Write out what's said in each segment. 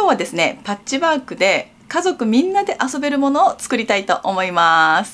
今日はですね、パッチワークで家族みんなで遊べるものを作りたいと思います。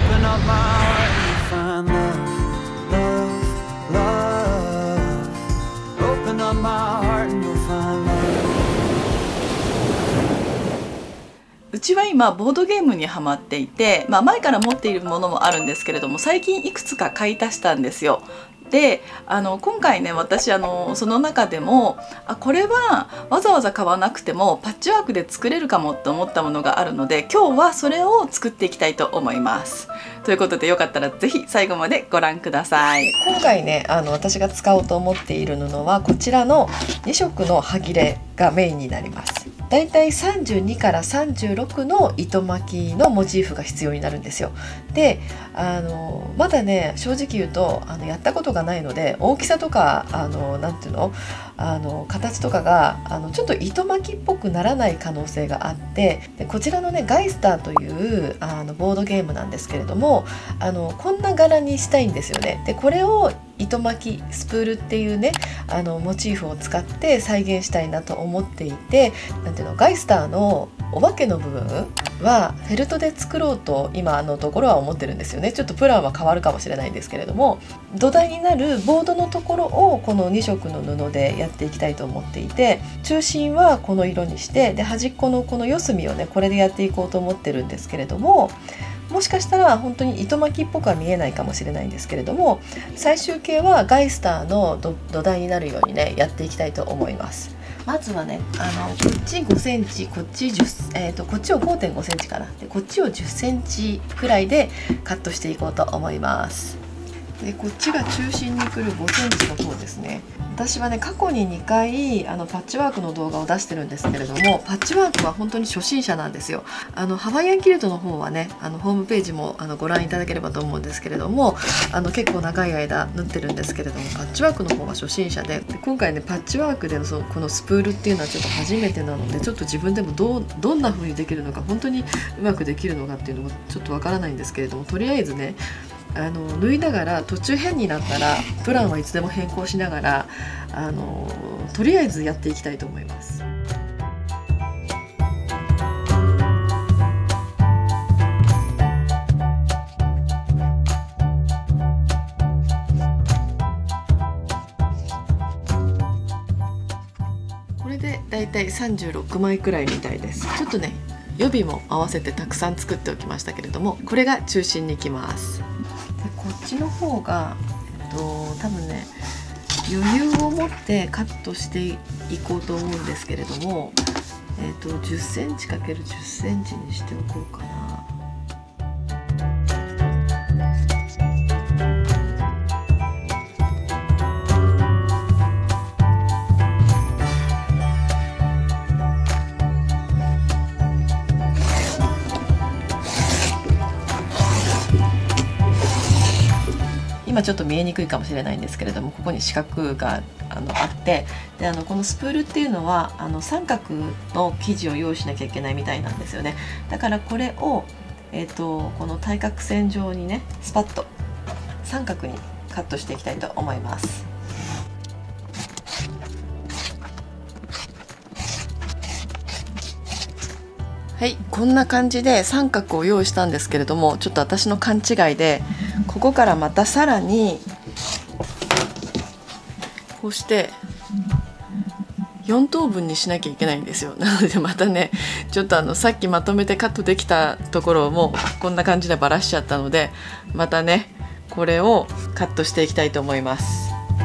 うちは今ボードゲームにハマっていて、前から持っているものもあるんですけれども、最近いくつか買い足したんですよ。で今回ね、私その中でもこれはわざわざ買わなくてもパッチワークで作れるかもと思ったものがあるので、今日はそれを作っていきたいと思います。ということで、よかったら是非最後までご覧ください。 今回ね私が使おうと思っている布はこちらの2色の端切れがメインになります。だいたい32から36の糸巻きのモチーフが必要になるんですよ。でまだね、正直言うとやったことがないので、大きさとかなんていうの形とかがちょっと糸巻きっぽくならない可能性があって、でこちらのねガイスターというボードゲームなんですけれども、こんな柄にしたいんですよね。でこれを糸巻きスプールっていうねモチーフを使って再現したいなと思っていて、なんていうの、ガイスターのお化けの部分はフェルトで作ろうと今のところは思ってるんですよね。ちょっとプランは変わるかもしれないんですけれども、土台になるボードのところをこの2色の布でやっていきたいと思っていて、中心はこの色にして、で端っこのこの四隅をねこれでやっていこうと思ってるんですけれども、もしかしたら本当に糸巻きっぽくは見えないかもしれないんですけれども、最終形はガイスターの土台になるようにねやっていきたいと思います。まずはねこっち5センチ、こっち10、こっちを 5.5 センチかな、でこっちを10センチくらいでカットしていこうと思います。でこっちが中心に来る5センチの方ですね。私はね過去に2回パッチワークの動画を出してるんですけれども、パッチワークは本当に初心者なんですよ。ハワイアンキルトの方はねホームページもご覧いただければと思うんですけれども、結構長い間縫ってるんですけれども、パッチワークの方は初心者で、今回ねパッチワークでのこのスプールっていうのはちょっと初めてなので、ちょっと自分でもどんな風にできるのか、本当にうまくできるのかっていうのがちょっとわからないんですけれども、とりあえずね縫いながら、途中変になったらプランはいつでも変更しながらとりあえずやっていきたいと思います。これでだいたい36枚くらいみたいです。ちょっとね予備も合わせてたくさん作っておきましたけれども、これが中心にきます。でこっちの方が、多分ね余裕を持ってカットしていこうと思うんですけれども、10センチ ×10 センチにしておこうかな。今ちょっと見えにくいかもしれないんですけれども、ここに四角があって、でこのスプールっていうのは三角の生地を用意しなきゃいけないみたいなんですよね。だからこれを、この対角線上にねスパッと三角にカットしていきたいと思います。はい、こんな感じで三角を用意したんですけれども、ちょっと私の勘違いでここからまたさらにこうして4等分にしなきゃいけないんですよ。なのでまたねちょっとさっきまとめてカットできたところをもうこんな感じでばらしちゃったので、またねこれをカットしていきたいと思います。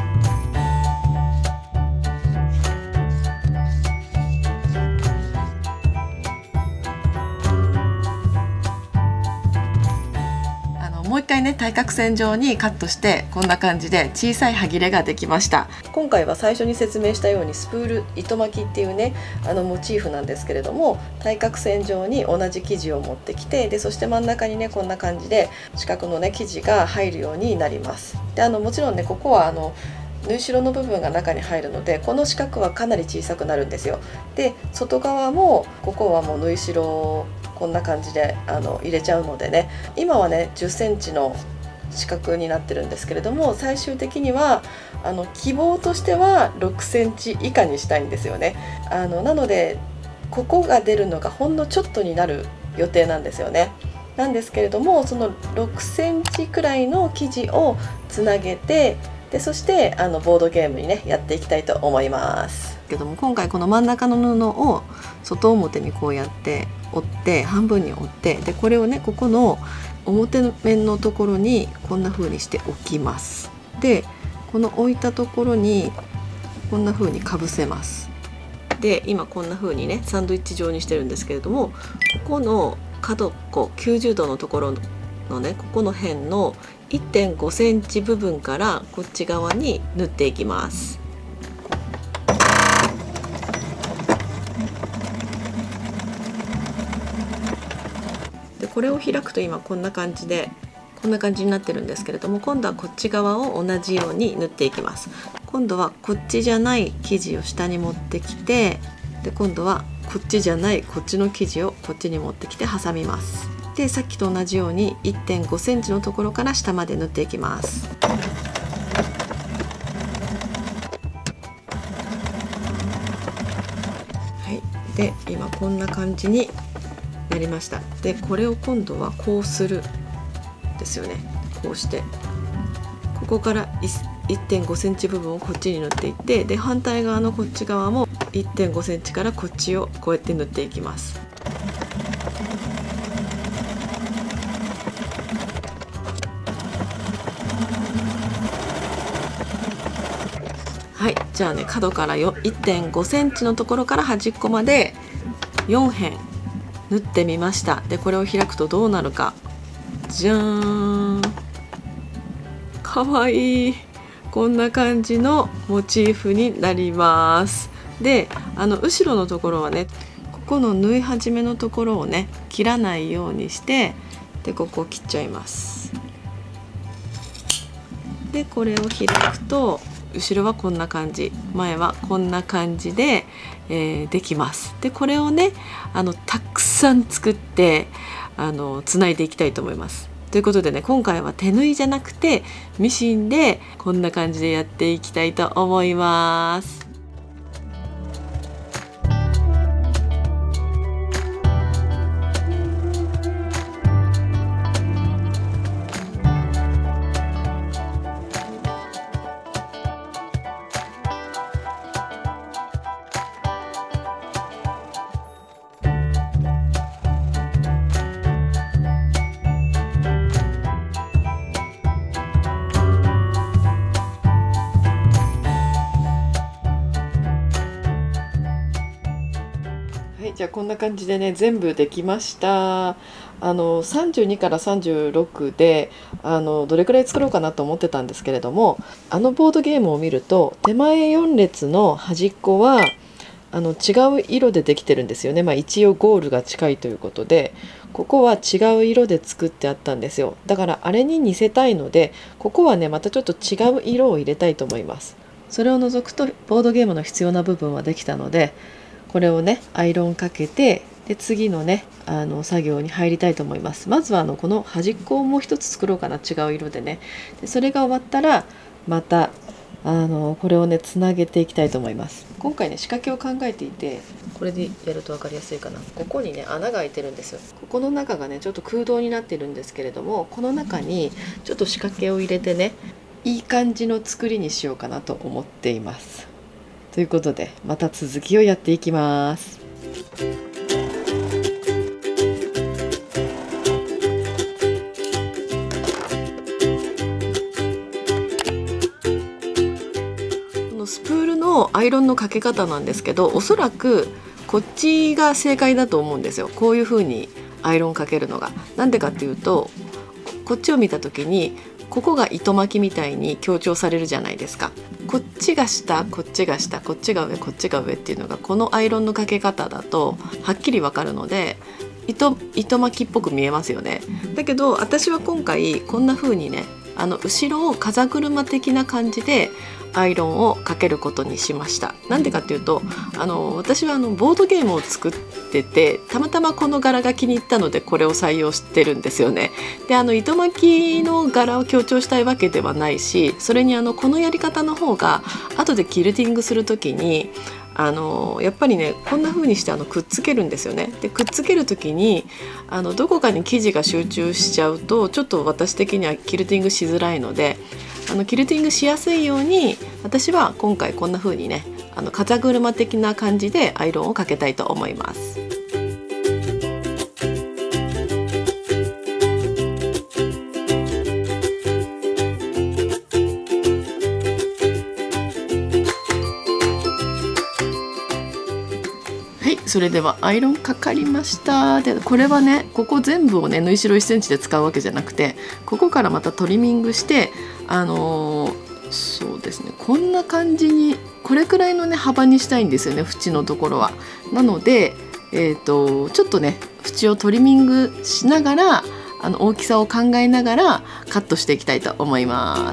もう一回ね対角線上にカットして、こんな感じで小さい端切れができました。今回は最初に説明したようにスプール糸巻きっていうねモチーフなんですけれども、対角線上に同じ生地を持ってきて、でそして真ん中にねこんな感じで四角のね生地が入るようになります。でもちろんねここは縫い代の部分が中に入るので、この四角はかなり小さくなるんですよ。で外側もここはもう縫い代をこんな感じで入れちゃうのでね、今はね10センチの四角になってるんですけれども、最終的には希望としては6センチ以下にしたいんですよね。なのでここが出るのがほんのちょっとになる予定なんですよね。なんですけれども、その6センチくらいの生地をつなげて、でそしてボードゲームにねやっていきたいと思いますけども、今回この真ん中の布を外表にこうやって折って、半分に折って、でこれをねここの表面のところにこんな風にして置きます。でこの置いたところにこんな風にかぶせます。で今こんな風にねサンドイッチ状にしてるんですけれども、ここの角っこ90度のところのね、ここの辺の 1.5 センチ部分からこっち側に縫っていきます。でこれを開くと今こんな感じになってるんですけれども、今度はこっち側を同じように縫っていきます。今度はこっちじゃない生地を下に持ってきて、で今度はこっちじゃないこっちの生地をこっちに持ってきて挟みます。でさっきと同じように 1.5 センチのところから下まで縫っていきます。はい、で今こんな感じになりました。でこれを今度はこうするですよね。こうしてここから1.5 センチ部分をこっちに縫っていって、で反対側のこっち側も 1.5 センチからこっちをこうやって縫っていきます。はい、じゃあね角から 1.5 センチのところから端っこまで4辺縫ってみました。でこれを開くとどうなるか。じゃーん、かわいい。こんな感じのモチーフになります。で後ろのところはね、ここの縫い始めのところをね切らないようにして、でここを切っちゃいます。でこれを開くと後ろはこんな感じ、前はこんな感じで、できます。でこれをねたくさん作ってつないでいきたいと思います。ということでね、今回は手縫いじゃなくてミシンでこんな感じでやっていきたいと思います。じゃあこんな感じでね全部できました。32から36でどれくらい作ろうかなと思ってたんですけれども、ボードゲームを見ると手前4列の端っこは違う色でできてるんですよね。一応ゴールが近いということで、ここは違う色で作ってあったんですよ。だからあれに似せたいので、ここはねまたちょっと違う色を入れたいと思います。それを除くとボードゲームの必要な部分はできたので、これをねアイロンかけて、で次のね作業に入りたいと思います。まずはこの端っこをもう一つ作ろうかな、違う色でね。でそれが終わったらまたこれをねつなげていきたいと思います。今回ね仕掛けを考えていて、これでやると分かりやすいかな。ここにね穴が開いてるんですよ。ここの中がねちょっと空洞になってるんですけれども、この中にちょっと仕掛けを入れてね、いい感じの作りにしようかなと思っています。ということでまた続きをやっていきます。このスプールのアイロンのかけ方なんですけど、おそらくこっちが正解だと思うんですよ。こういう風にアイロンかけるのが。なんでかっていうと、こっちを見た時にここが糸巻きみたいに強調されるじゃないですか。こっちが下、こっちが下、こっちが上、こっちが上っていうのがこのアイロンのかけ方だとはっきりわかるので、糸巻きっぽく見えますよね。だけど私は今回こんな風にね後ろを風車的な感じでアイロンをかけることにしました。なんでかっていうと私はボードゲームを作ってて、たまたまこの柄が気に入ったのでこれを採用してるんですよね。で糸巻きの柄を強調したいわけではないし、それにこのやり方の方が後でキルティングする時にやっぱりねこんな風にしてくっつけるんですよね。でくっつける時にどこかに生地が集中しちゃうとちょっと私的にはキルティングしづらいのでキルティングしやすいように私は今回こんな風にね風車的な感じでアイロンをかけたいと思います。それではアイロンかかりました。でこれはねここ全部をね縫い代1センチで使うわけじゃなくてここからまたトリミングしてそうですねこんな感じにこれくらいのね幅にしたいんですよね縁のところは。なのでちょっとね縁をトリミングしながら大きさを考えながらカットしていきたいと思います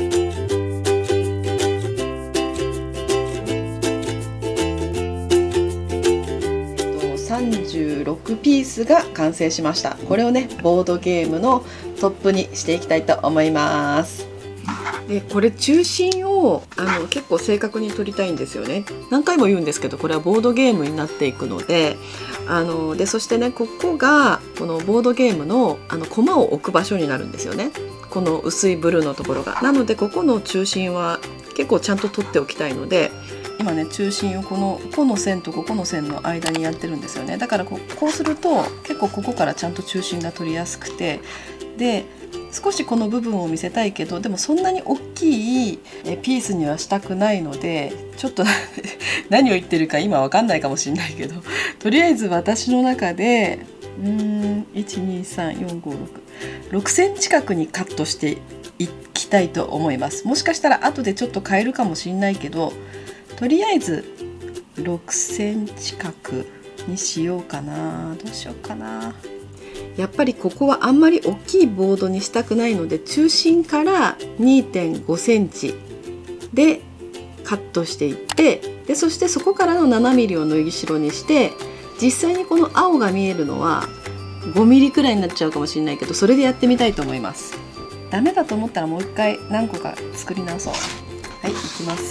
。36ピースが完成しました。これをねボードゲームのトップにしていきたいと思います。でこれ中心を結構正確に取りたいんですよね。何回も言うんですけどこれはボードゲームになっていくのででそしてねここがこのボードゲームのコマを置く場所になるんですよね。この薄いブルーのところが。なのでここの中心は結構ちゃんと取っておきたいので今ね中心をこの線とここの線の間にやってるんですよね。だからこうすると結構ここからちゃんと中心が取りやすくてで少しこの部分を見せたいけどでもそんなに大きいピースにはしたくないのでちょっと何を言ってるか今わかんないかもしれないけどとりあえず私の中で1234566センチ角にカットしていきたいと思います。もしかしたら後でちょっと変えるかもしれないけどとりあえず6センチ角にしようかな。どうしようかな。やっぱりここはあんまり大きいボードにしたくないので中心から 2.5 センチでカットしていってでそしてそこからの7ミリを縫い代にして実際にこの青が見えるのは5ミリくらいになっちゃうかもしれないけどそれでやってみたいと思います。ダメだと思ったらもう一回何個か作り直そう。はい、いきます。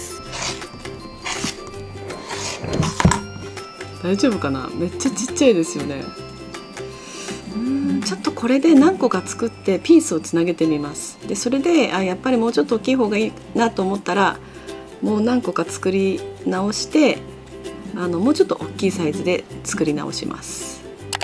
大丈夫かな。めっちゃちっちゃいですよね。ちょっとこれで何個か作ってピースをつなげてみます。でそれでやっぱりもうちょっと大きい方がいいなと思ったらもう何個か作り直してもうちょっと大きいサイズで作り直します。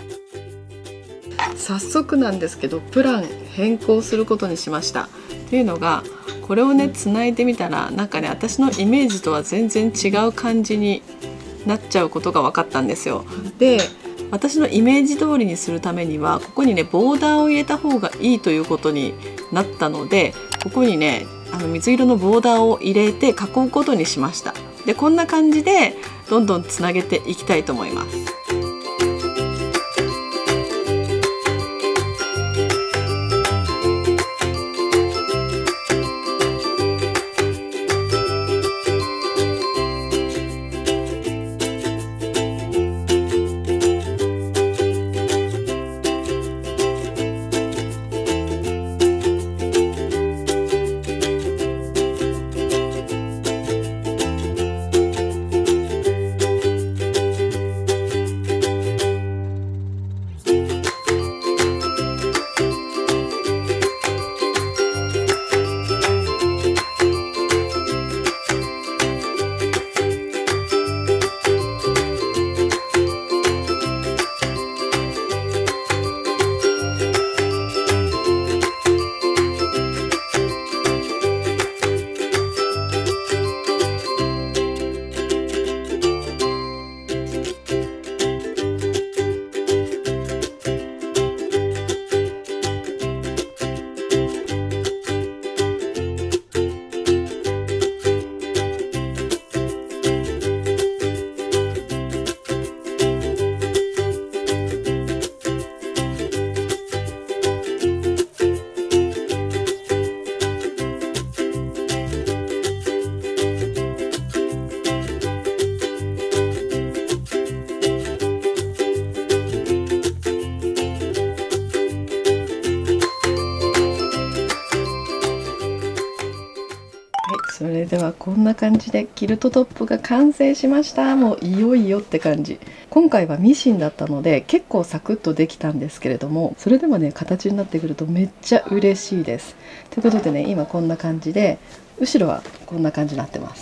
早速なんですけどプラン変更することにしました。っていうのがこれをねつないでみたらなんかね私のイメージとは全然違う感じになっちゃうことが分かったんですよ。で私のイメージ通りにするためにはここにねボーダーを入れた方がいいということになったのでここにね水色のボーダーを入れて囲うことにしました。でこんな感じでどんどんつなげていきたいと思います。 ではこんな感じでキルトトップが完成しました。もういよいよって感じ。今回はミシンだったので結構サクッとできたんですけれども、それでもね形になってくるとめっちゃ嬉しいです。ということでね、今こんな感じで後ろはこんな感じになってます。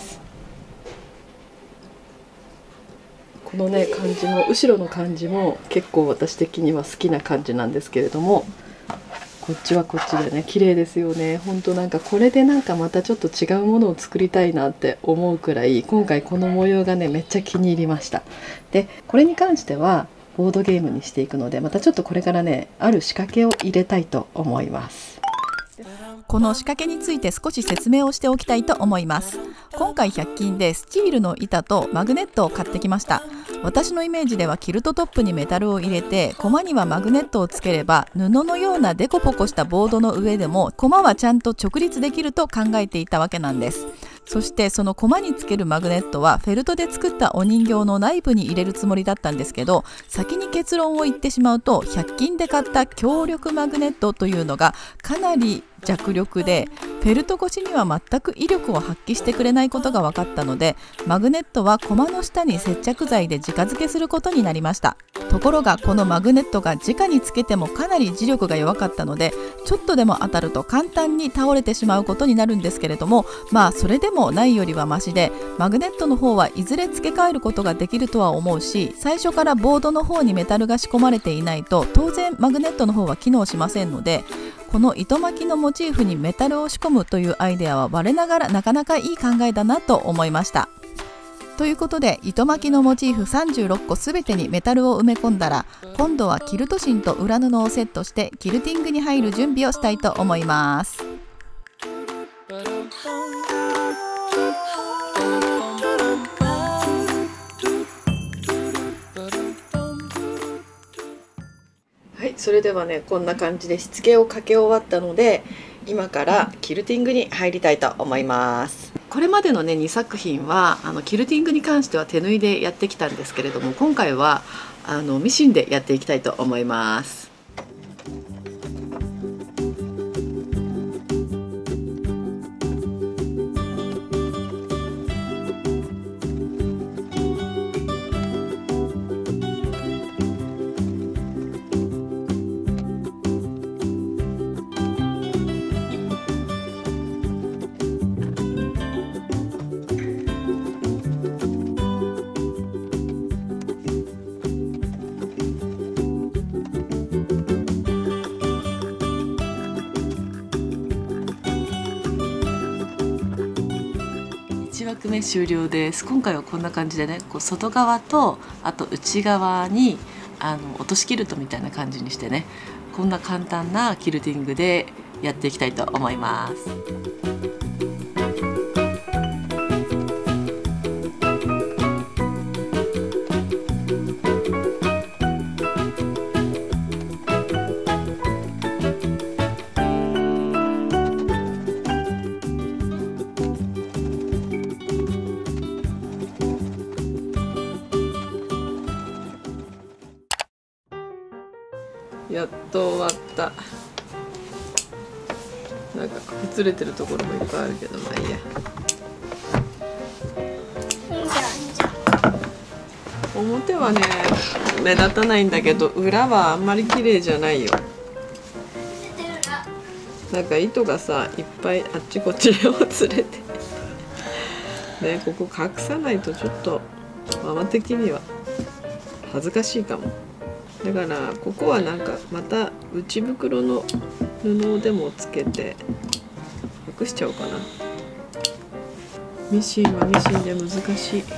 このね感じも、後ろの感じも結構私的には好きな感じなんですけれども、こっちはこっちでね綺麗ですよね。ほんとなんかこれでなんかまたちょっと違うものを作りたいなって思うくらい、今回この模様がねめっちゃ気に入りました。でこれに関してはボードゲームにしていくので、またちょっとこれからねある仕掛けを入れたいと思います。 この仕掛けについて少し説明をしておきたいと思います。今回100均でスチールの板とマグネットを買ってきました。私のイメージではキルトトップにメタルを入れて、コマにはマグネットをつければ布のようなデコポコしたボードの上でもコマはちゃんと直立できると考えていたわけなんです。そしてそのコマにつけるマグネットはフェルトで作ったお人形の内部に入れるつもりだったんですけど、先に結論を言ってしまうと、100均で買った強力マグネットというのがかなり弱力で、フェルト越しには全く威力を発揮してくれないことが分かったので、マグネットはコマの下に接着剤で直付けすることになりました。ところがこのマグネットが直につけてもかなり磁力が弱かったので、ちょっとでも当たると簡単に倒れてしまうことになるんですけれども、まあそれでもないよりはマシで、マグネットの方はいずれ付け替えることができるとは思うし、最初からボードの方にメタルが仕込まれていないと当然マグネットの方は機能しませんので、この糸巻きのモチーフにメタルを仕込むというアイデアは我ながらなかなかいい考えだなと思いました。ということで、糸巻きのモチーフ36個すべてにメタルを埋め込んだら、今度はキルト芯と裏布をセットしてキルティングに入る準備をしたいと思います。 はい、それではねこんな感じでしつけをかけ終わったので、今からキルティングに入りたいと思います。これまでのね2作品はキルティングに関しては手縫いでやってきたんですけれども、今回はミシンでやっていきたいと思います。1枠目終了です。今回はこんな感じでね、こう外側とあと内側に落としキルトみたいな感じにしてね、こんな簡単なキルティングでやっていきたいと思います。やっと終わった。なんかくつれてるところもいっぱいあるけど、まあいいや。表はね目立たないんだけど、裏はあんまり綺麗じゃないよ。なんか糸がさいっぱいあっちこっちをつれてね、ここ隠さないとちょっとママ的には恥ずかしいかも。だからここはなんかまた内袋の布でもつけて隠しちゃおうかな。ミシンはミシンで難しい。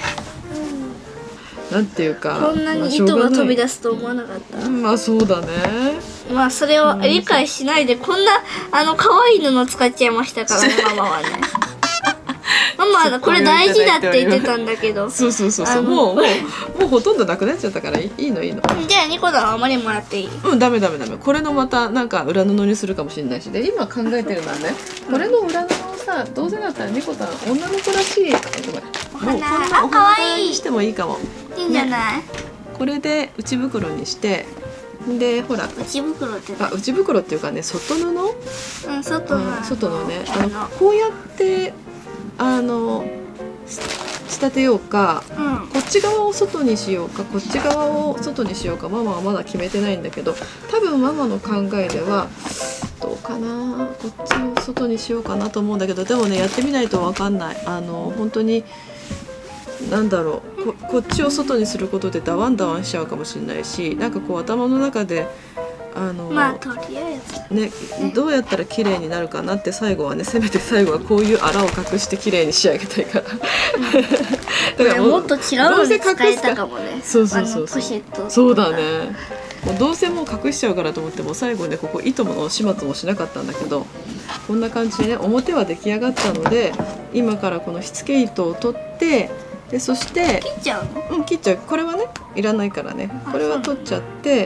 なんていうか、 こんなに糸が飛び出すと思わなかった。 まあそうだね。 まあそれを理解しないでこんな可愛い布使っちゃいましたからねママはね。ママはこれ大事だって言ってたんだけど。 そうもうほとんどなくなっちゃったからいいの。じゃあニコだ、あまりもらっていい？ うん、ダメ。これのまたなんか裏布にするかもしれないし、で今考えてるのはね、これの裏布をさ、どうせだったらニコさん女の子らしい、ごめん、 お花、 もうこんなお花にしてもいいかも。 いいんじゃない？ これで内袋にして、でほら内袋って内袋っていうかね、外布、 外のね、こうやって仕立てようか、 うんこっち側を外にしようか、こっち側を外にしようか、ママはまだ決めてないんだけど、多分ママの考えではどうかな、こっちを外にしようかなと思うんだけど、でもねやってみないと分かんない。本当になんだろう、こっちを外にすることでダワンダワンしちゃうかもしれないし、なんかこう頭の中でまあとりあえずね、どうやったら綺麗になるかなって、最後はね、せめて最後はこういう粗を隠して綺麗に仕上げたいからだからもっと違うのに使えたかもね。 そうそうそうポシェット。 そうだね。もうどうせもう隠しちゃうからと思っても最後ね、ここ糸の始末もしなかったんだけど、こんな感じでね表は出来上がったので、今からこのしつけ糸を取って、でそして切っちゃうの？ 切っちゃう。これはねいらないからね、これは取っちゃって、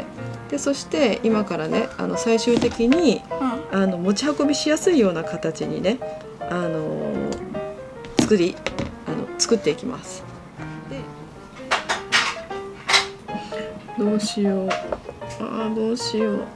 でそして今からね最終的に持ち運びしやすいような形にね作っていきます。でどうしよう、どうしよう。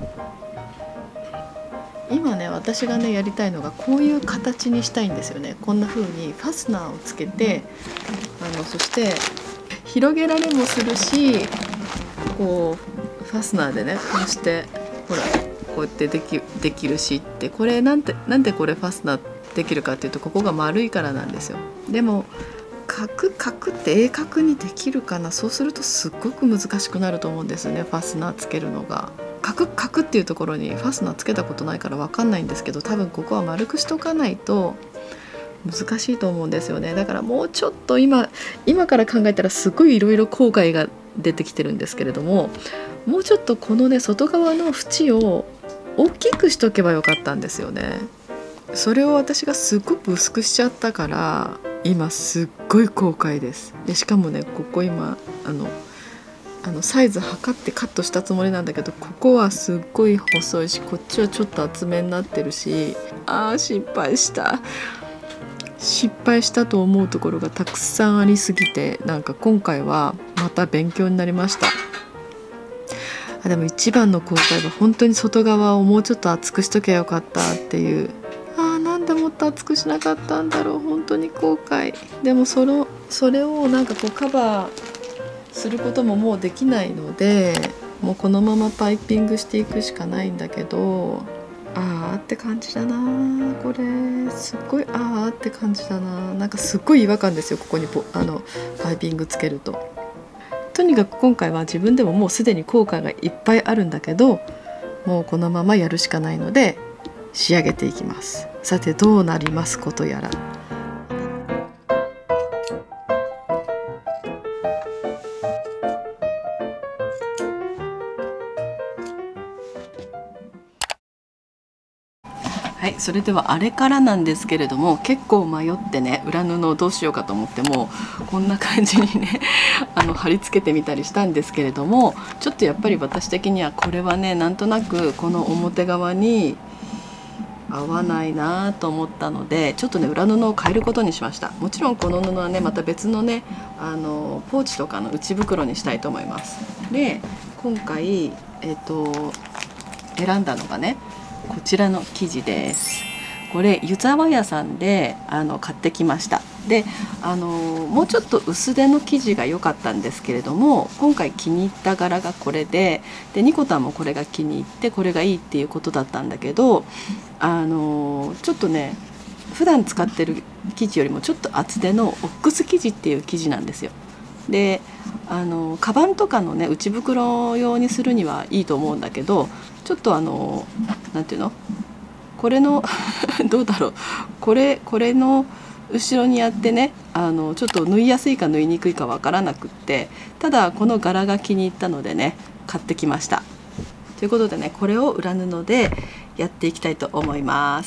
今ね私がねやりたいのがこういう形にしたいんですよね。こんな風にファスナーをつけてそして広げられもするし、こうファスナーでねこうしてほらこうやってできるしって、これなんでこれファスナーできるかっていうと、ここが丸いからなんですよ。でも角って鋭角にできるかな。そうするとすっごく難しくなると思うんですよね、ファスナーつけるのが。角っていうところにファスナーつけたことないから分かんないんですけど、多分ここは丸くしとかないと難しいと思うんですよね。だからもうちょっと今から考えたらすごいいろいろ後悔が出てきてるんですけれども、もうちょっとこのね外側の縁を大きくしとけばよかったんですよね。それを私がすっごく薄くしちゃったから今すっごい後悔です。でしかもねここ今サイズ測ってカットしたつもりなんだけど、ここはすっごい細いし、こっちはちょっと厚めになってるし、失敗したと思うところがたくさんありすぎて、なんか今回はまた勉強になりました。でも一番の後悔は本当に外側をもうちょっと厚くしときゃよかったっていう、なんでもっと厚くしなかったんだろう、本当に後悔。でもそれをなんかこうカバーすることももうできないので、もうこのままパイピングしていくしかないんだけど、って感じだな。これすっごいって感じだな。なんかすっごい違和感ですよ、ここにパイピングつけると。とにかく今回は自分でももうすでに後悔がいっぱいあるんだけど、もうこのままやるしかないので仕上げていきます。さてどうなりますことやら。はい、それではあれからなんですけれども、結構迷ってね裏布をどうしようかと思ってもこんな感じにね貼り付けてみたりしたんですけれども、ちょっとやっぱり私的にはこれはねなんとなくこの表側に合わないなと思ったので、ちょっとね裏布を変えることにしました。もちろんこの布はねまた別のねポーチとかの内袋にしたいと思います。で今回選んだのがねこちらの生地です。これ湯沢屋さんで買ってきました。でもうちょっと薄手の生地が良かったんですけれども、今回気に入った柄がこれでニコタンもこれが気に入ってこれがいいっていうことだったんだけど、ちょっとね普段使ってる生地よりもちょっと厚手のオックス生地っていう生地なんですよ。でカバンとかのね内袋用にするにはいいと思うんだけど、ちょっとなんていうのこれのどうだろう、これの後ろにやってねちょっと縫いやすいか縫いにくいかわからなくって、ただこの柄が気に入ったのでね買ってきました。ということでねこれを裏布でやっていきたいと思います。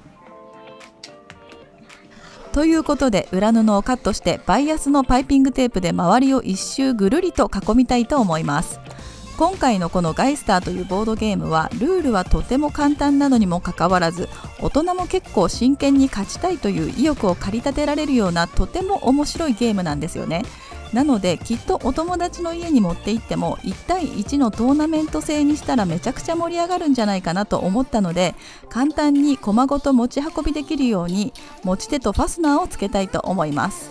ということで裏布をカットしてバイアスのパイピングテープで周りを一周ぐるりと囲みたいと思います。今回のこのガイスターというボードゲームはルールはとても簡単なのにもかかわらず、大人も結構真剣に勝ちたいという意欲を駆り立てられるようなとても面白いゲームなんですよね。 なのできっとお友達の家に持って行っても1対1のトーナメント制にしたらめちゃくちゃ盛り上がるんじゃないかなと思ったので、簡単に駒ごと持ち運びできるように持ち手とファスナーをつけたいと思います。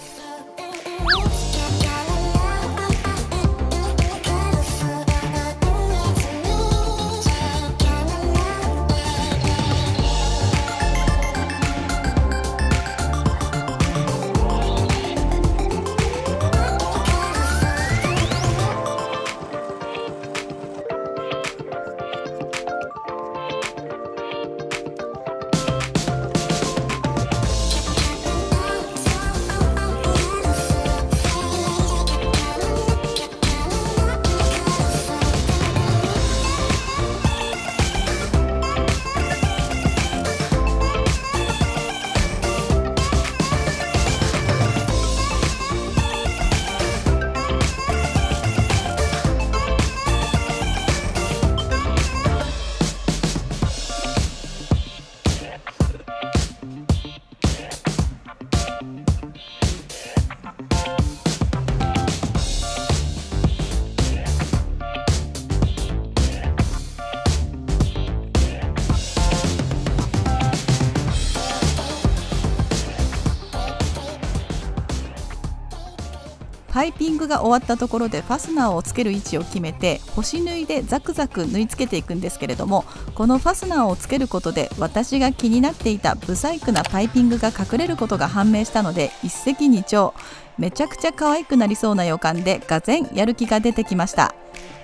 パイピングが終わったところでファスナーをつける位置を決めて干し縫いでザクザク縫い付けていくんですけれども、このファスナーをつけることで私が気になっていたブサイクなパイピングが隠れることが判明したので、一石二鳥、めちゃくちゃ可愛くなりそうな予感でがぜんやる気が出てきました。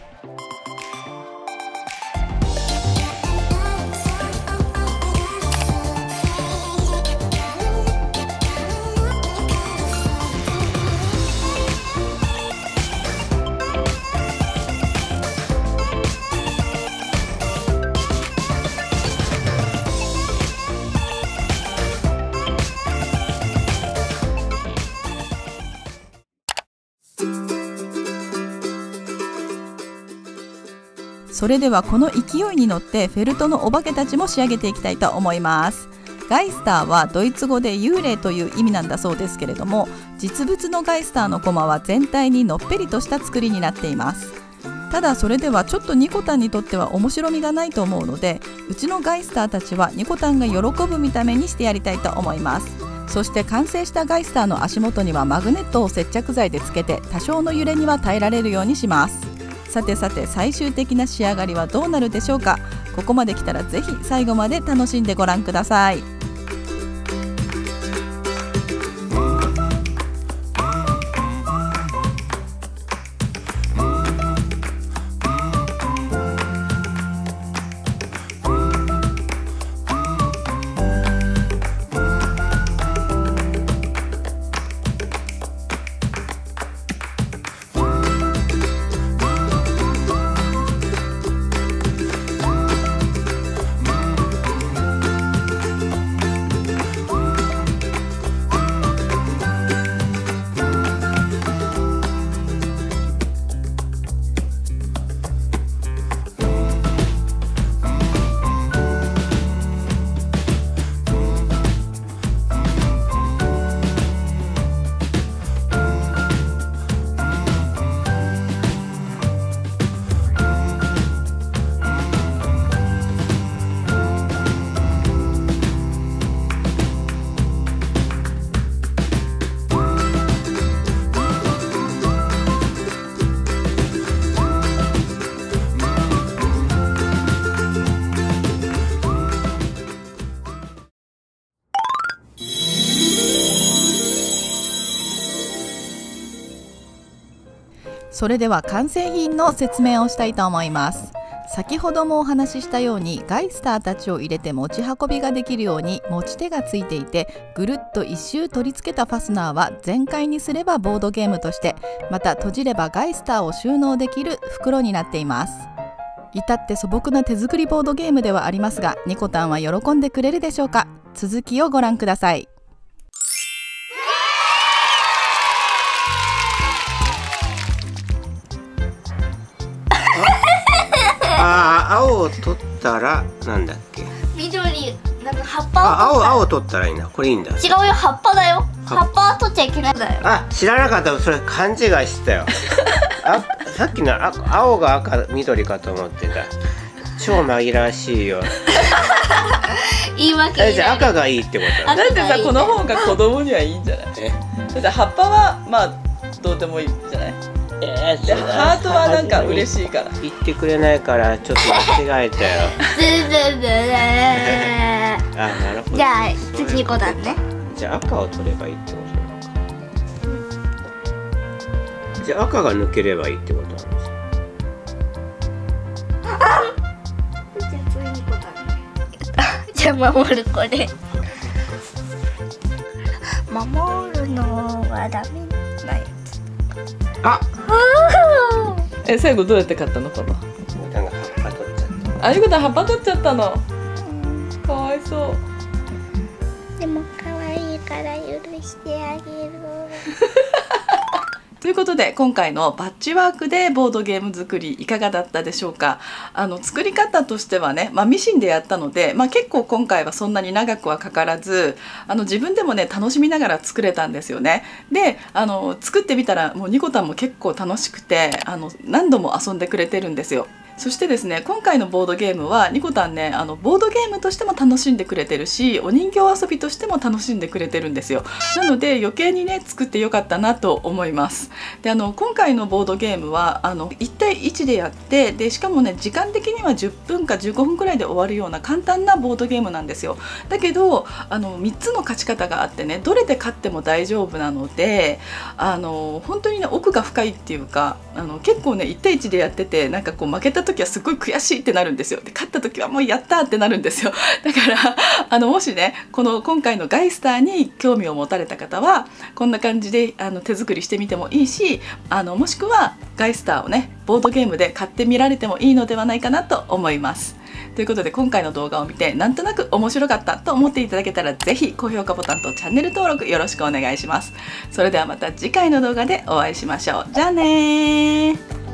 それではこの勢いに乗ってフェルトのお化けたちも仕上げていきたいと思います。ガイスターはドイツ語で幽霊という意味なんだそうですけれども、実物のガイスターのコマは全体にのっぺりとした作りになっています。ただそれではちょっとニコタンにとっては面白みがないと思うので、うちのガイスターたちはニコタンが喜ぶ見た目にしてやりたいと思います。そして完成したガイスターの足元にはマグネットを接着剤でつけて多少の揺れには耐えられるようにします。さてさて、最終的な仕上がりはどうなるでしょうか。ここまで来たらぜひ最後まで楽しんでご覧ください。それでは完成品の説明をしたいと思います。先ほどもお話ししたようにガイスターたちを入れて持ち運びができるように持ち手がついていて、ぐるっと一周取り付けたファスナーは全開にすればボードゲームとして、また閉じればガイスターを収納できる袋になっています。至って素朴な手作りボードゲームではありますが、ニコタンは喜んでくれるでしょうか。続きをご覧ください。 青を取ったらなんだっけ、 緑、なんか葉っぱを取ったら青を取ったらいいんだ。これいいんだ。 違うよ、葉っぱだよ。 葉っぱは取っちゃいけないんだよ。 あ、知らなかった。それ勘違いしてたよ。さっきの青が赤緑かと思ってた。超紛らわしいよ。 言い訳じゃあ赤がいいってことだね。 だってさ、この方が子供にはいいんじゃない？だって葉っぱはまあどうでもいいんじゃない？でハートはなんか嬉しいから。 言ってくれないからちょっと間違えたよ。あ、なるほど。 じゃあ次2個だね。 じゃあ赤を取ればいいってことなのか。じゃあ赤が抜ければいいってことなんですよ。 じゃあ次2個だね。じゃあ守るこれ。守るのはダメなやつ。 あ、 最後どうやって買ったのかな？ なんか葉っぱ取っちゃった。 あゆこたん葉っぱ取っちゃったの。かわいそう。 でも可愛いから許してあげる。 ということで今回のパッチワークでボードゲーム作りいかがだったでしょうか。作り方としてはね、ミシンでやったので、結構今回はそんなに長くはかからず自分でもね楽しみながら作れたんですよね。で作ってみたらもうニコタンも結構楽しくて何度も遊んでくれてるんですよ。そしてですね、今回のボードゲームはニコタンねボードゲームとしても楽しんでくれてるし、お人形遊びとしても楽しんでくれてるんですよ。なので余計にね作ってよかったなと思います。で今回のボードゲームは1対1でやって、でしかもね時間的には10分か15分くらいで終わるような簡単なボードゲームなんですよ。だけど3つの勝ち方があってね、どれで勝っても大丈夫なので本当にね奥が深いっていうか結構ね1対1でやっててなんかこう負けた時はすごい悔しいってなるんですよ。で勝った時はもうやったってなるんですよ。だからもしね今回のガイスターに興味を持たれた方はこんな感じで手作りしてみてもいいし、もしくはガイスターをねボードゲームで買ってみられてもいいのではないかなと思います。ということで今回の動画を見てなんとなく面白かったと思っていただけたらぜひ高評価ボタンとチャンネル登録よろしくお願いします。それではまた次回の動画でお会いしましょう。じゃあねー。